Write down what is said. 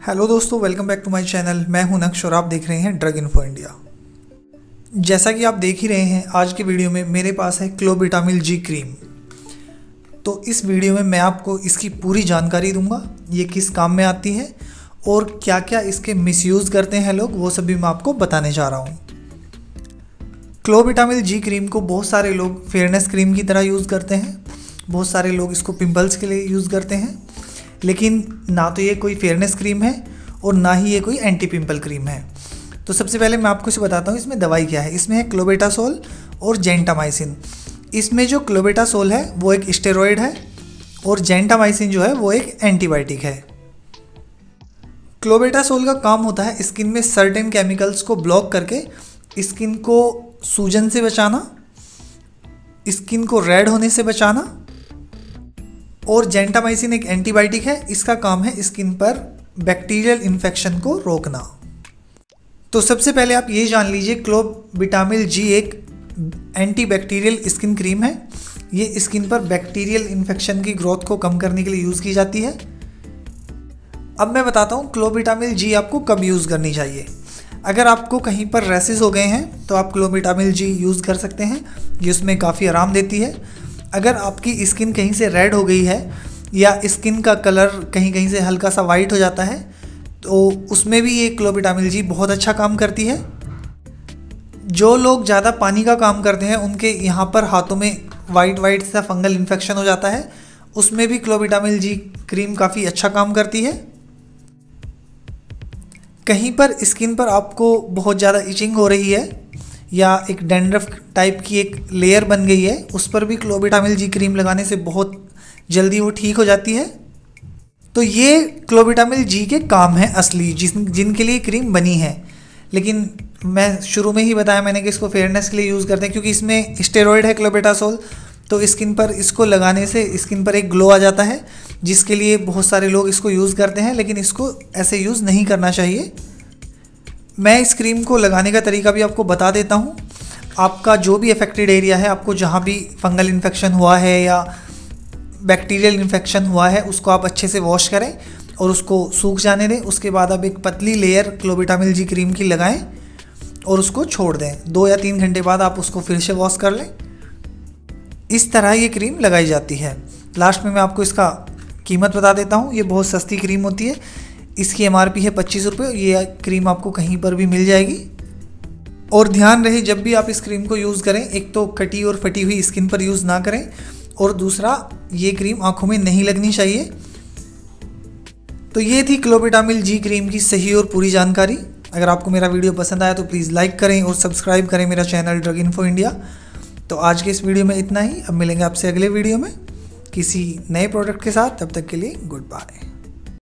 Hello दोस्तों, welcome back to my channel. मैं हूं नक्श और आप देख रहे हैं ड्रग इन्फो इंडिया। जैसा कि आप देख ही रहे हैं, आज की वीडियो में मेरे पास है क्लोबिटामिल जी क्रीम। तो इस वीडियो में मैं आपको इसकी पूरी जानकारी दूंगा, ये किस काम में आती है और क्या क्या इसके मिसयूज़ करते हैं लोग, वो सभी मैं आपको बताने जा रहा हूँ। क्लोबिटामिल जी क्रीम को बहुत सारे लोग फेयरनेस क्रीम की तरह यूज़ करते हैं, बहुत सारे लोग इसको पिंपल्स के लिए यूज़ करते हैं, लेकिन ना तो ये कोई फेयरनेस क्रीम है और ना ही ये कोई एंटी पिंपल क्रीम है। तो सबसे पहले मैं आपको इसे बताता हूँ इसमें दवाई क्या है। इसमें है क्लोबेटासोल और जेंटामाइसिन। इसमें जो क्लोबेटासोल है वो एक स्टेरॉयड है और जेंटामाइसिन जो है वो एक एंटीबायोटिक है। क्लोबेटासोल का काम होता है स्किन में सर्टेन केमिकल्स को ब्लॉक करके स्किन को सूजन से बचाना, स्किन को रेड होने से बचाना। और जेंटामाइसिन एक एंटीबायोटिक है, इसका काम है स्किन पर बैक्टीरियल इन्फेक्शन को रोकना। तो सबसे पहले आप ये जान लीजिए, क्लोबिटामिल जी एक एंटी बैक्टीरियल स्किन क्रीम है। ये स्किन पर बैक्टीरियल इन्फेक्शन की ग्रोथ को कम करने के लिए यूज़ की जाती है। अब मैं बताता हूँ क्लोबिटामिल जी आपको कब यूज़ करनी चाहिए। अगर आपको कहीं पर रैसेस हो गए हैं तो आप क्लोबिटामिल जी यूज़ कर सकते हैं, ये उसमें काफ़ी आराम देती है। अगर आपकी स्किन कहीं से रेड हो गई है या स्किन का कलर कहीं कहीं से हल्का सा वाइट हो जाता है तो उसमें भी ये क्लोबिटामिल जी बहुत अच्छा काम करती है। जो लोग ज़्यादा पानी का काम करते हैं उनके यहाँ पर हाथों में वाइट सा फंगल इन्फेक्शन हो जाता है, उसमें भी क्लोबिटामिल जी क्रीम काफ़ी अच्छा काम करती है। कहीं पर स्किन पर आपको बहुत ज़्यादा इचिंग हो रही है या एक डैंड्रफ टाइप की एक लेयर बन गई है, उस पर भी क्लोबिटामिल जी क्रीम लगाने से बहुत जल्दी वो ठीक हो जाती है। तो ये क्लोबिटामिल जी के काम है असली, जिनके लिए क्रीम बनी है। लेकिन मैं शुरू में ही बताया मैंने कि इसको फेयरनेस के लिए यूज़ करते हैं, क्योंकि इसमें स्टेरॉयड है क्लोबेटासोल। तो स्किन पर इसको लगाने से स्किन पर एक ग्लो आ जाता है, जिसके लिए बहुत सारे लोग इसको यूज़ करते हैं, लेकिन इसको ऐसे यूज़ नहीं करना चाहिए। मैं इस क्रीम को लगाने का तरीका भी आपको बता देता हूँ। आपका जो भी अफेक्टेड एरिया है, आपको जहाँ भी फंगल इन्फेक्शन हुआ है या बैक्टीरियल इन्फेक्शन हुआ है, उसको आप अच्छे से वॉश करें और उसको सूख जाने दें। उसके बाद आप एक पतली लेयर क्लोबिटामिल जी क्रीम की लगाएं और उसको छोड़ दें। 2 या 3 घंटे बाद आप उसको फिर से वॉश कर लें। इस तरह ये क्रीम लगाई जाती है। लास्ट में मैं आपको इसका कीमत बता देता हूँ। ये बहुत सस्ती क्रीम होती है, इसकी MRP है 25 रुपये। ये क्रीम आपको कहीं पर भी मिल जाएगी। और ध्यान रहे, जब भी आप इस क्रीम को यूज़ करें, एक तो कटी और फटी हुई स्किन पर यूज़ ना करें, और दूसरा ये क्रीम आंखों में नहीं लगनी चाहिए। तो ये थी क्लोबिटामिल जी क्रीम की सही और पूरी जानकारी। अगर आपको मेरा वीडियो पसंद आया तो प्लीज़ लाइक करें और सब्सक्राइब करें मेरा चैनल ड्रग इन्फो इंडिया। तो आज के इस वीडियो में इतना ही। अब मिलेंगे आपसे अगले वीडियो में किसी नए प्रोडक्ट के साथ। तब तक के लिए गुड बाय।